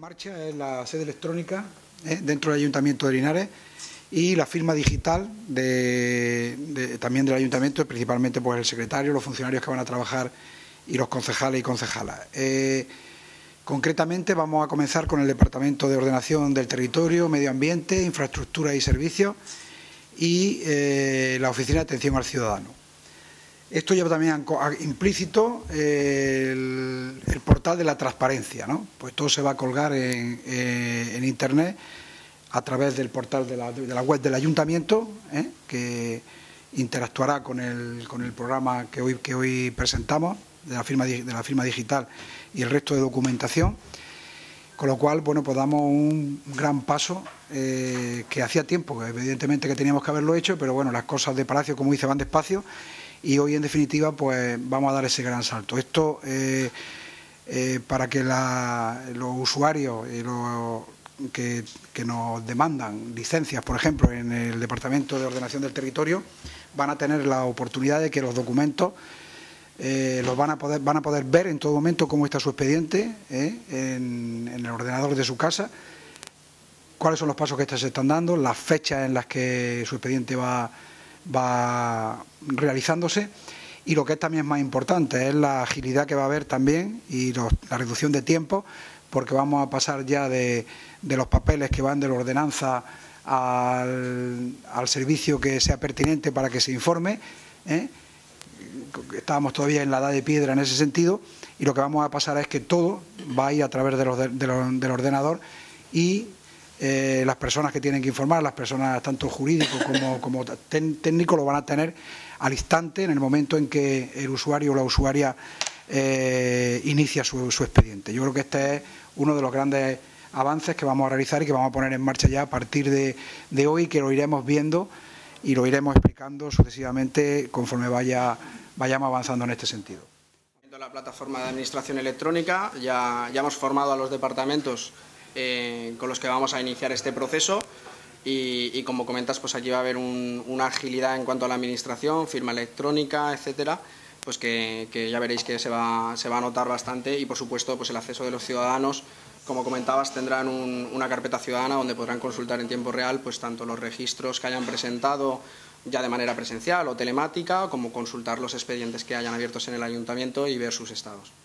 marcha es la sede electrónica dentro del Ayuntamiento de Linares y la firma digital también del Ayuntamiento, principalmente pues el secretario, los funcionarios que van a trabajar y los concejales y concejalas. Concretamente vamos a comenzar con el Departamento de Ordenación del Territorio, Medio Ambiente, Infraestructura y Servicios y la Oficina de Atención al Ciudadano. Esto lleva también implícito el portal de la transparencia, ¿no? Pues todo se va a colgar en Internet a través del portal de la web del Ayuntamiento, que interactuará con el programa que hoy presentamos, de la firma digital y el resto de documentación. Con lo cual, bueno, pues damos un gran paso que hacía tiempo, que evidentemente que teníamos que haberlo hecho, pero bueno, las cosas de Palacio, como dice, van despacio. Y hoy, en definitiva, pues vamos a dar ese gran salto. Esto para que los usuarios que nos demandan licencias, por ejemplo, en el Departamento de Ordenación del Territorio, van a tener la oportunidad de que los documentos los van a poder ver en todo momento cómo está su expediente en el ordenador de su casa, cuáles son los pasos que se están dando, las fechas en las que su expediente va realizándose, y lo que es también más importante es la agilidad que va a haber también y la reducción de tiempo, porque vamos a pasar ya de los papeles que van de la ordenanza al servicio que sea pertinente para que se informe. Estábamos todavía en la edad de piedra en ese sentido, y lo que vamos a pasar es que todo va a ir a través del ordenador, y las personas que tienen que informar, las personas tanto jurídicos como técnicos, lo van a tener al instante, en el momento en que el usuario o la usuaria inicia su expediente. Yo creo que este es uno de los grandes avances que vamos a realizar y que vamos a poner en marcha ya a partir de hoy, que lo iremos viendo y lo iremos explicando sucesivamente conforme vayamos avanzando en este sentido. La plataforma de administración electrónica, ya hemos formado a los departamentos con los que vamos a iniciar este proceso y como comentas, pues aquí va a haber una agilidad en cuanto a la administración, firma electrónica, etcétera, pues que ya veréis que se va a notar bastante, y por supuesto pues el acceso de los ciudadanos, como comentabas, tendrán una carpeta ciudadana donde podrán consultar en tiempo real pues tanto los registros que hayan presentado ya de manera presencial o telemática, como consultar los expedientes que hayan abiertos en el Ayuntamiento y ver sus estados.